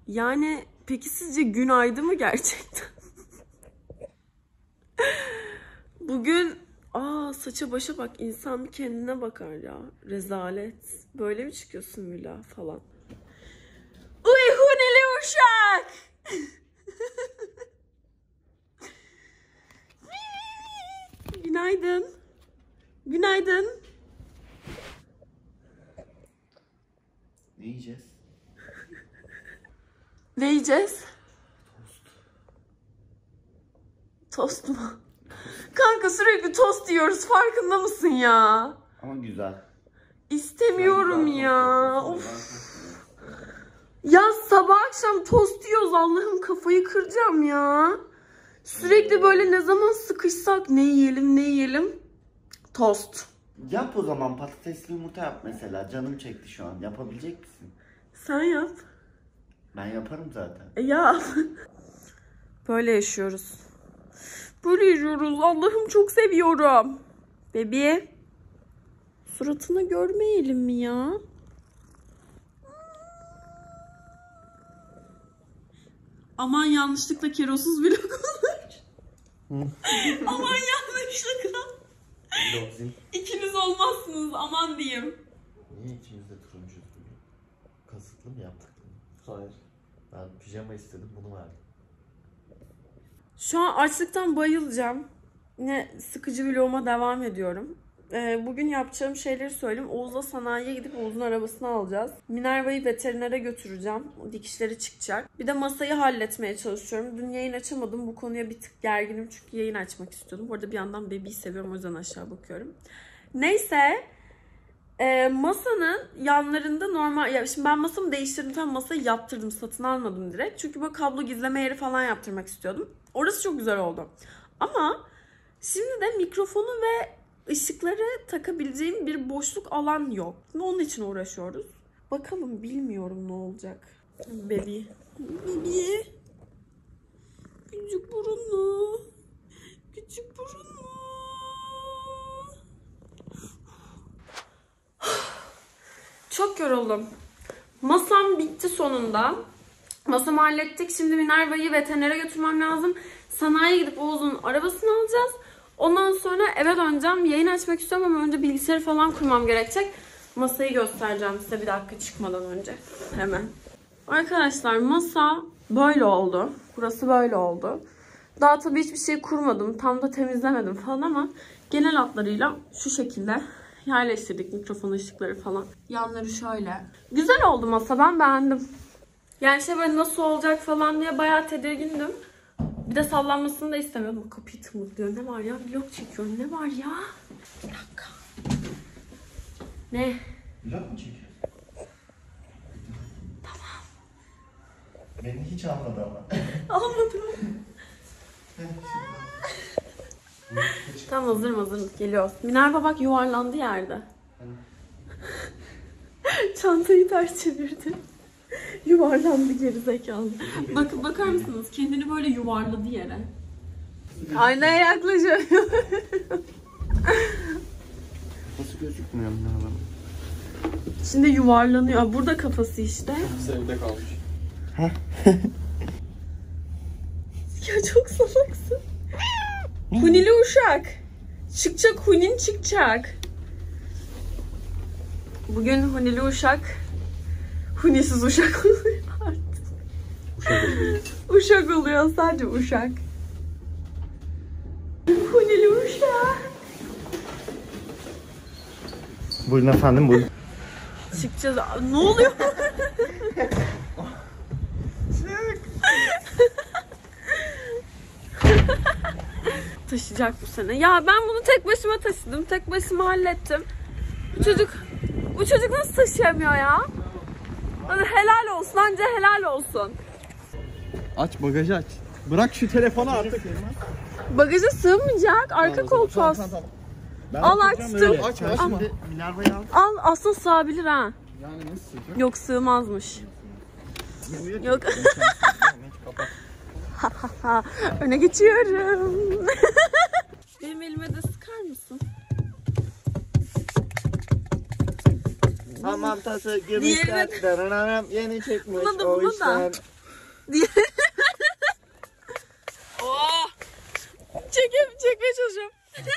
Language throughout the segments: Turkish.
Yani peki sizce günaydın mı gerçekten? Bugün saça başa bak, insan bir kendine bakar ya. Rezalet. Böyle mi çıkıyorsun Müla falan? Uy huneli uşak! Günaydın. Günaydın. Ne yiyeceğiz? Ne yiyeceğiz? Tost mu? Kanka sürekli tost yiyoruz, farkında mısın ya? Ama güzel. İstemiyorum ya. Of. Ya sabah akşam tost yiyoruz, Allah'ım kafayı kıracağım ya. Sürekli böyle ne zaman sıkışsak ne yiyelim? Tost. Yap o zaman, patatesli yumurta yap mesela. Canım çekti şu an. Yapabilecek misin? Sen yap. Ben yaparım zaten. Ya. Böyle yaşıyoruz. Böyle yaşıyoruz. Allah'ım çok seviyorum. Bebi. Suratını görmeyelim mi ya? Aman yanlışlıkla kerosuz vlog olur. Aman yanlışlıkla. İkiniz olmazsınız, aman diyeyim. Niye ikimiz de turuncu? Kasıtlı mı yaptık bunu? Hayır. Ben pijama istedim, bunu verdim. Şu an açlıktan bayılacağım. Yine sıkıcı vloguma devam ediyorum. Bugün yapacağım şeyleri söyleyeyim. Oğuz'la sanayiye gidip Oğuz'un arabasını alacağız. Minerva'yı veterinere götüreceğim. Dikişleri çıkacak. Bir de masayı halletmeye çalışıyorum. Dün yayın açamadım. Bu konuya bir tık gerginim çünkü yayın açmak istiyordum. Bu arada bir yandan bebeği seviyorum, o yüzden aşağı bakıyorum. Neyse. Masanın yanlarında normal... Ya şimdi ben masamı değiştirdim falan, masayı yaptırdım. Satın almadım direkt. Çünkü böyle kablo gizleme yeri falan yaptırmak istiyordum. Orası çok güzel oldu. Ama şimdi de mikrofonu ve ışıkları takabileceğim bir boşluk alan yok. Onun için uğraşıyoruz. Bakalım, bilmiyorum ne olacak. Bebi. Küçük burunlu. Küçük burunlu. Çok yoruldum. Masam bitti sonunda. Masamı hallettik. Şimdi Minerva'yı veterinere götürmem lazım. Sanayiye gidip Oğuz'un arabasını alacağız. Ondan sonra eve döneceğim. Yayın açmak istiyorum ama önce bilgisayarı falan kurmam gerekecek. Masayı göstereceğim size bir dakika çıkmadan önce. Hemen. Arkadaşlar masa böyle oldu. Burası böyle oldu. Daha tabii hiçbir şey kurmadım. Tam da temizlemedim falan ama genel hatlarıyla şu şekilde yerleştirdik, mikrofon ışıkları falan. Yanları şöyle. Güzel oldu masa, ben beğendim. Yani böyle nasıl olacak falan diye bayağı tedirgindim. Bir de sallanmasını da istemiyordum. Kapıyı tıngıklıyor. Ne var ya? Vlog çekiyorum. Ne var ya? Bir dakika. Ne? Vlog mu çekiyorsun? Tamam. Beni hiç almadı ama. Almadım. Tamam, hazırım. Geliyoruz. Minerva bak yuvarlandı yerde. Çantayı ters çevirdi. Yuvarlandı gerizekalı. Bakar mısınız? Kendini böyle yuvarladı yere. Aynaya yaklaşıyor. Nasıl gözükmüyor Minerva? Şimdi yuvarlanıyor. Burada kafası işte. Evde kalmış. Ya çok salaksın. Hunili uşak. Çıkacak, hunin çıkacak. Bugün hunili uşak. Hunisiz uşak oluyor artık. Uşak oluyor. Uşak oluyor, sadece uşak. Hunili uşak. Buyurun efendim, buyurun. Çıkacağız. Ne oluyor? Taşıyacak bu sene. Ya ben bunu tek başıma taşıdım. Tek başıma hallettim. Bu çocuk nasıl taşıyamıyor ya? Hadi helal olsun. Anca helal olsun. Aç bagajı aç. Bırak şu telefonu artık. Bagaja sığmayacak. Arka koltuğa. Al açtım. Aç Ama. Şimdi Minerva'yı al. Al, aslında sığabilir ha. Yani nasıl sığacak? Yok, sığmazmış. Yok. Öne geçiyorum. Benim elime de sıkar mısın? Hamam tası gümüşten. Daranam yeni çıkmış Buna da, o buna işten. da. Oh! Çekmeye çalışıyorum.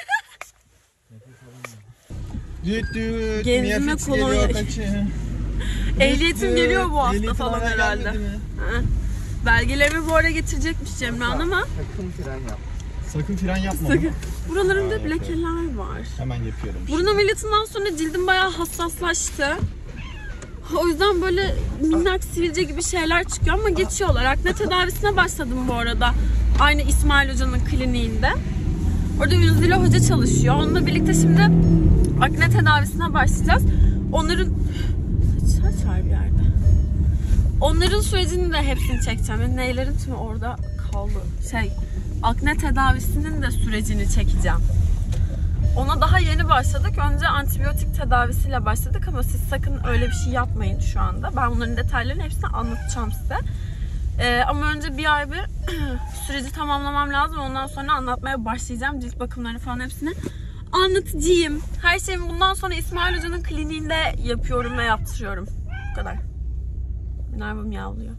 Gezme kolonya. Ehliyetim geliyor bu hafta falan herhalde. Ha. Belgelerimi bu ara getirecekmiş Cemran ama. Sakın fren yap. Sakın fren yapma. Sakın. Buralarımda hep lekeler var. Hemen yapıyorum. Burun ameliyatından sonra cildim bayağı hassaslaştı. O yüzden böyle minnak sivilce gibi şeyler çıkıyor ama geçiyorlar. Akne tedavisine başladım bu arada. Aynı İsmail Hoca'nın kliniğinde. Orada Ünzile Hoca çalışıyor. Onunla birlikte şimdi akne tedavisine başlayacağız. Onların... Saç var bir yerde. Onların sürecini de hepsini çekeceğim. Yani neylerin tümü orada kaldı. Akne tedavisinin de sürecini çekeceğim. Ona daha yeni başladık. Önce antibiyotik tedavisiyle başladık ama siz sakın öyle bir şey yapmayın şu anda. Ben bunların detaylarını hepsini anlatacağım size. Ama önce bir ay bir süreci tamamlamam lazım. Ondan sonra anlatmaya başlayacağım. Cilt bakımlarını falan hepsini anlatacağım. Her şeyimi bundan sonra İsmail Hoca'nın kliniğinde yapıyorum ve yaptırıyorum. Bu kadar. Minerva miyavlıyor.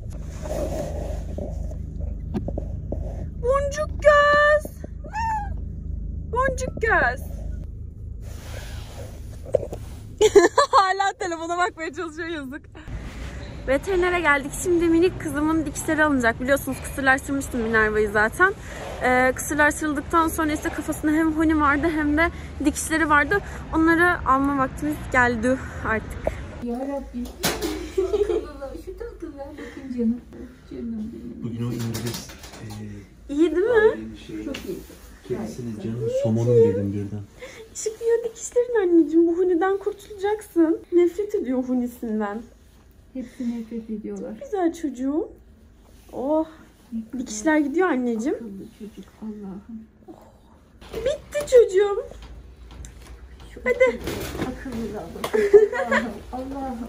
Boncuk göz. Boncuk göz. Hala telefona bakmaya çalışıyor, yazık. Veterinere geldik. Şimdi minik kızımın dikişleri alınacak. Biliyorsunuz kısırlaştırmıştım Minerva'yı zaten. Kısırlaştırıldıktan sonra işte kafasında hem huni vardı hem de dikişleri vardı. Onları alma vaktimiz geldi artık. Yarabbim. Şu akıllılar, şu tatlılar. Bakın canım. Canım benim. Bugün o İngiliz İyi değil mi? Çok iyi. kedisinin canı somonum dedim birden. Çıkıyor dikişlerin anneciğim. Bu huniden kurtulacaksın. Nefret ediyor hunisinden. Hepsi nefret ediyorlar. Güzel çocuğum. Oh. Dikişler gidiyor anneciğim. Akıllı çocuk. Allah'ım. Bitti çocuğum. Hadi. Akıllılar bak. Allah'ım. Allah'ım.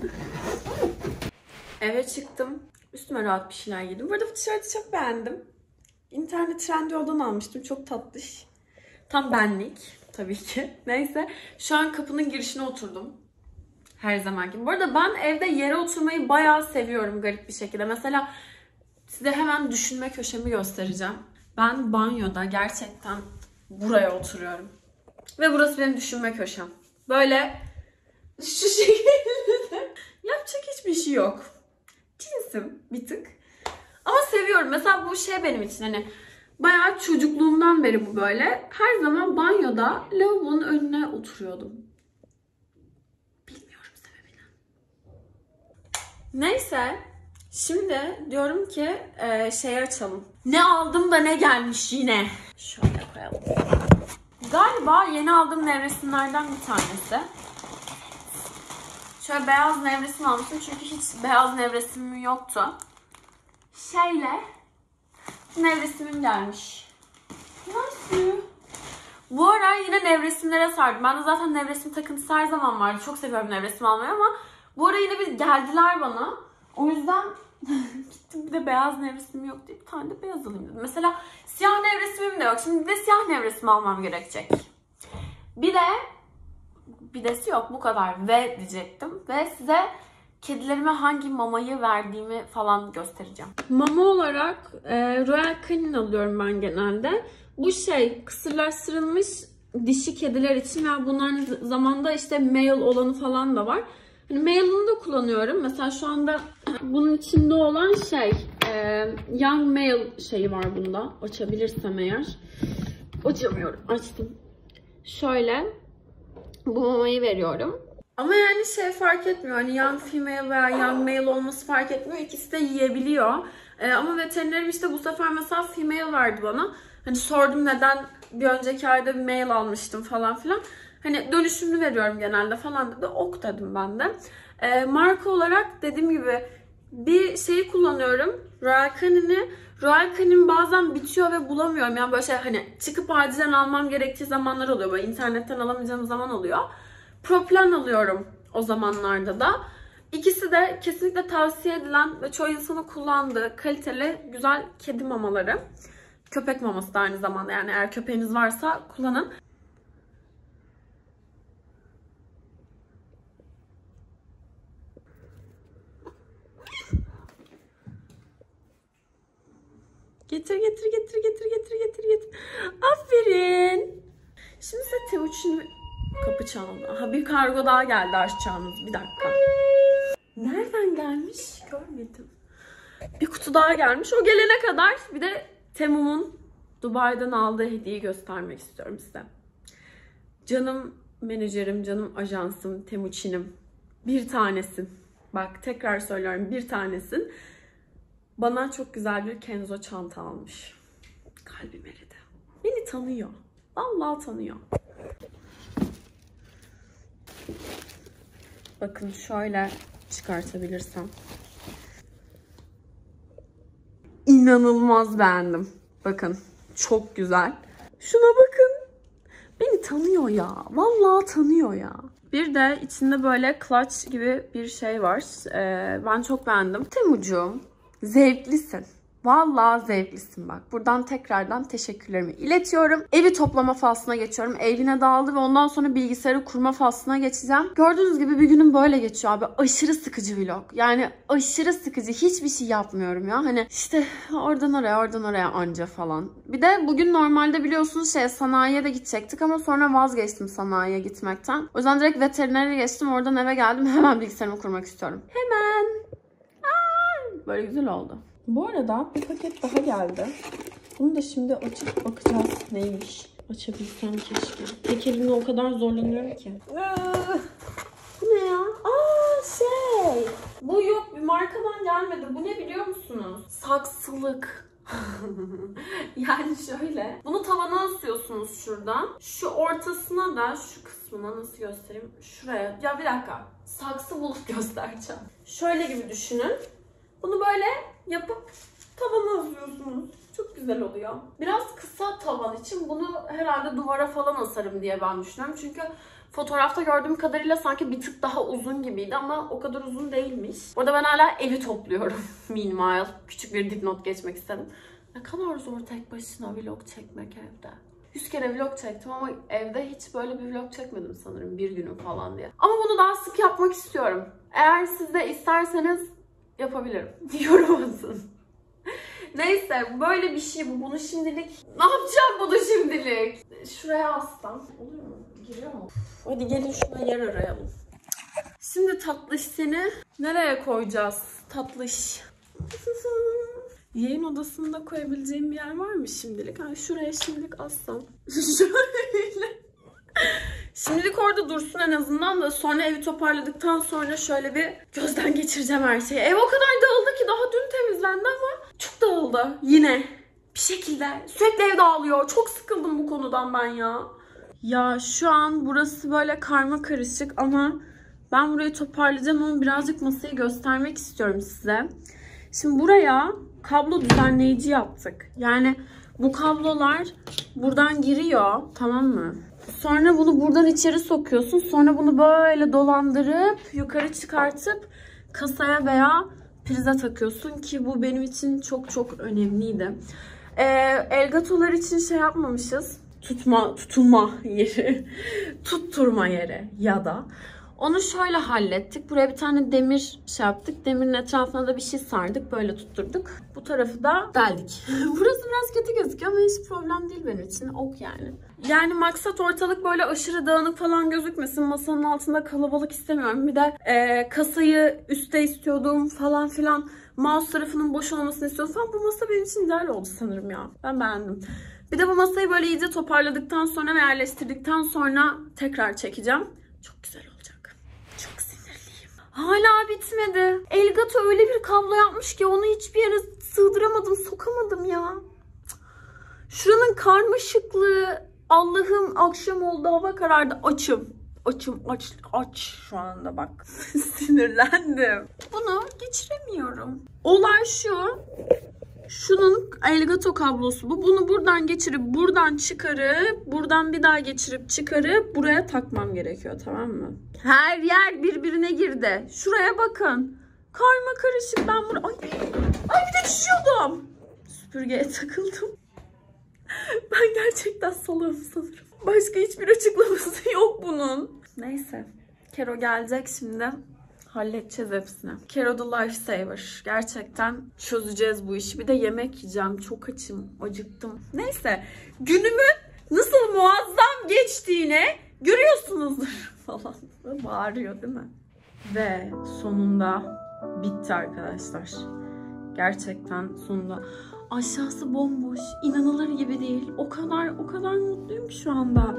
Eve çıktım. Üstüme rahat bir şeyler giydim. Bu arada bu tişörtü çok beğendim. İnternet Trendyol'dan almıştım. Çok tatlış. Tam benlik. Tabii ki. Neyse. Şu an kapının girişine oturdum. Her zaman gibi. Bu arada ben evde yere oturmayı bayağı seviyorum garip bir şekilde. Mesela size hemen düşünme köşemi göstereceğim. Ben banyoda gerçekten buraya oturuyorum. Ve burası benim düşünme köşem. Böyle şu şekilde yapacak hiçbir şey yok. Cinsim bir tık. Ama seviyorum. Mesela bu şey benim için hani bayağı çocukluğumdan beri bu böyle. Her zaman banyoda lavabonun önüne oturuyordum. Bilmiyorum sebebini. Neyse. Şimdi diyorum ki şey açalım. Ne aldım da ne gelmiş yine. Şöyle koyalım. Galiba yeni aldığım nevresimlerden bir tanesi. Şöyle beyaz nevresim almıştım çünkü hiç beyaz nevresimim yoktu. Şeyle nevresimim gelmiş. Nasıl? Bu ara yine nevresimlere sardım. Ben de zaten nevresim takıntısı her zaman vardı. Çok seviyorum nevresim almayı ama bu ara yine bir geldiler bana. O yüzden gittim bir de beyaz nevresimim yok diye bir tane de beyaz alayım dedim. Mesela siyah nevresimim de yok. Şimdi bir de siyah nevresim almam gerekecek. Bir desi yok bu kadar ve diyecektim. Ve size kedilerime hangi mamayı verdiğimi falan göstereceğim. Mama olarak Royal Canin alıyorum ben genelde. Bu kısırlaştırılmış dişi kediler için ve bunların zamanda işte male olanı falan da var. Hani male'ını da kullanıyorum. Mesela şu anda bunun içinde olan young male şeyi var bunda. Açabilirsem eğer. Açamıyorum. Açtım. Şöyle bu mamayı veriyorum. Ama yani fark etmiyor. Hani young female veya young male olması fark etmiyor. İkisi de yiyebiliyor. Ama veterinerim işte bu sefer mesela female verdi bana. Hani sordum neden bir önceki ayda bir male almıştım falan filan. Hani dönüşümlü veriyorum genelde falan dedi. Ok dedim ben de. Marka olarak dediğim gibi bir şeyi kullanıyorum. Royal Canin'i. Royal Canin bazen bitiyor ve bulamıyorum. Yani böyle hani çıkıp acilen almam gerektiği zamanlar oluyor. Böyle internetten alamayacağım zaman oluyor. Proplan alıyorum o zamanlarda da. İkisi de kesinlikle tavsiye edilen ve çoğu insanın kullandığı kaliteli, güzel kedi mamaları. Köpek maması da aynı zamanda. Yani eğer köpeğiniz varsa kullanın. Getir. Aferin. Şimdi size Temuçin kapı çaldı. Aha, bir kargo daha geldi aşacağımız. Bir dakika. Nereden gelmiş? Görmedim. Bir kutu daha gelmiş. O gelene kadar bir de Temu'nun Dubai'den aldığı hediyeyi göstermek istiyorum size. Canım menajerim, canım ajansım, Temuçin'im. Bir tanesin. Bak tekrar söylüyorum, bir tanesin. Bana çok güzel bir Kenzo çanta almış. Kalbim eridi. Beni tanıyor. Vallahi tanıyor. Bakın şöyle çıkartabilirsem. İnanılmaz beğendim. Bakın çok güzel. Şuna bakın. Beni tanıyor ya. Vallahi tanıyor ya. Bir de içinde böyle clutch gibi bir şey var. Ben çok beğendim. Temucuğum, zevklisin. Vallahi zevklisin bak. Buradan tekrardan teşekkürlerimi iletiyorum. Evi toplama faslına geçiyorum. Evine dağıldı ve ondan sonra bilgisayarı kurma faslına geçeceğim. Gördüğünüz gibi bir günüm böyle geçiyor abi. Aşırı sıkıcı vlog. Yani aşırı sıkıcı. Hiçbir şey yapmıyorum ya. Hani işte oradan oraya anca falan. Bir de bugün normalde biliyorsunuz sanayiye de gidecektik ama sonra vazgeçtim sanayiye gitmekten. O yüzden direkt veterinere geçtim. Oradan eve geldim. Hemen bilgisayarımı kurmak istiyorum. Hemen. Böyle güzel oldu. Bu arada bir paket daha geldi. Bunu da şimdi açıp bakacağız neymiş. Açabilsem keşke. Tek elimle o kadar zorlanıyorum ki. Bu ne ya? Bu yok, bir markadan gelmedi. Bu ne biliyor musunuz? Saksılık. Yani şöyle. Bunu tavana asıyorsunuz şuradan. Şu ortasına da şu kısmına nasıl göstereyim? Şuraya. Ya bir dakika. Saksı bulup göstereceğim. Şöyle gibi düşünün. Bunu böyle yapıp tavana asıyorsunuz. Çok güzel oluyor. Biraz kısa tavan için bunu herhalde duvara falan asarım diye ben düşünüyorum. Çünkü fotoğrafta gördüğüm kadarıyla sanki bir tık daha uzun gibiydi ama o kadar uzun değilmiş. Orada ben hala evi topluyorum. Meanwhile küçük bir dipnot geçmek istedim. Ne kadar zor tek başına vlog çekmek evde. 100 kere vlog çektim ama evde hiç böyle bir vlog çekmedim sanırım bir günüm falan diye. Ama bunu daha sık yapmak istiyorum. Eğer siz de isterseniz yapabilirim. Yorum atın. Neyse böyle bir şey bu. Bunu şimdilik... Ne yapacağım bunu şimdilik? Şuraya assam. Olur mu? Giriyor mu? Hadi gelin şuna yer arayalım. Şimdi tatlış seni nereye koyacağız? Tatlış. Yayın odasında koyabileceğim bir yer var mı şimdilik? Ha, şuraya şimdilik assam. Şöyle. Şimdilik orada dursun en azından da sonra evi toparladıktan sonra şöyle bir gözden geçireceğim her şeyi. Ev o kadar dağıldı ki daha dün temizlendi ama çok dağıldı yine. Bir şekilde sürekli ev dağılıyor. Çok sıkıldım bu konudan ben ya. Ya şu an burası böyle karma karışık ama ben burayı toparlayacağım ama birazcık masayı göstermek istiyorum size. Şimdi buraya kablo düzenleyici yaptık. Yani bu kablolar buradan giriyor, tamam mı? Sonra bunu buradan içeri sokuyorsun. Sonra bunu böyle dolandırıp yukarı çıkartıp kasaya veya prize takıyorsun ki bu benim için çok çok önemliydi. Elgatolar için şey yapmamışız. Tutulma yeri. Tutturma yeri ya da. Onu şöyle hallettik. Buraya bir tane demir şey yaptık. Demirin etrafına da bir şey sardık. Böyle tutturduk. Bu tarafı da deldik. Burası biraz kötü gözüküyor ama hiç problem değil benim için. Ok yani. Yani maksat ortalık böyle aşırı dağınık falan gözükmesin. Masanın altında kalabalık istemiyorum. Bir de kasayı üstte istiyordum falan filan. Mouse tarafının boş olmasını istiyordum falan. Bu masa benim için ideal oldu sanırım ya. Ben beğendim. Bir de bu masayı böyle iyice toparladıktan sonra ve yerleştirdikten sonra tekrar çekeceğim. Çok güzel olacak. Çok sinirliyim. Hala bitmedi. Elgato öyle bir kablo yapmış ki onu hiçbir yere sığdıramadım, sokamadım ya. Şuranın karmaşıklığı. Allah'ım akşam oldu, hava karardı. Aç şu anda bak. Sinirlendim. Bunu geçiremiyorum. Olay şu. Şunun Elgato kablosu bu. Bunu buradan geçirip buradan çıkarıp buradan bir daha geçirip çıkarıp buraya takmam gerekiyor, tamam mı? Her yer birbirine girdi. Şuraya bakın. Karma karışık. Ben bunu... Ay bir de düşüyordum. Süpürgeye takıldım. Ben gerçekten salağım sanırım. Başka hiçbir açıklaması yok bunun. Neyse. Kero gelecek şimdi. Halledeceğiz hepsini. Kero the Lifesaver. Gerçekten çözeceğiz bu işi. Bir de yemek yiyeceğim. Çok açım. Acıktım. Neyse. Günümün nasıl muazzam geçtiğini görüyorsunuzdur falan. Bağırıyor değil mi? Ve sonunda bitti arkadaşlar. Gerçekten sonunda. Aşağısı bomboş. İnanılır gibi değil. O kadar mutluyum şu anda.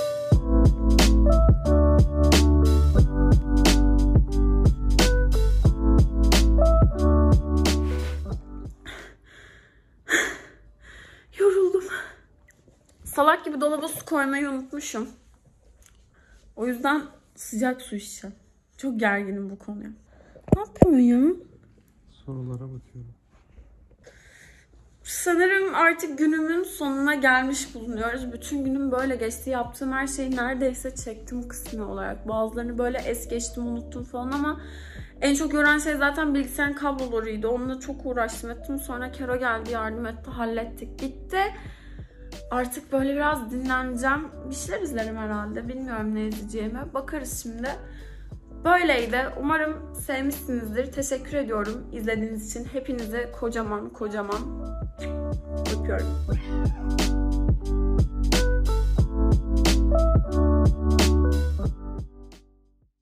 Yoruldum. Salak gibi dolaba su koymayı unutmuşum. O yüzden sıcak su içeceğim. Çok gerginim bu konuya. Ne yapıyorsun ya? Sorulara bakıyorum. Sanırım artık günümün sonuna gelmiş bulunuyoruz. Bütün günüm böyle geçti. Yaptığım her şeyi neredeyse çektim kısmi olarak. Bazılarını böyle es geçtim, unuttum falan ama en çok yoran şey zaten bilgisayarın kablolarıydı. Onunla çok uğraştım ettim. Sonra Kero geldi, yardım etti, hallettik, bitti. Artık böyle biraz dinleneceğim. Bir şeyler izlerim herhalde. Bilmiyorum ne izleyeceğime. Bakarız şimdi. Böyleydi. Umarım sevmişsinizdir. Teşekkür ediyorum izlediğiniz için. Hepinizi kocaman öpüyorum.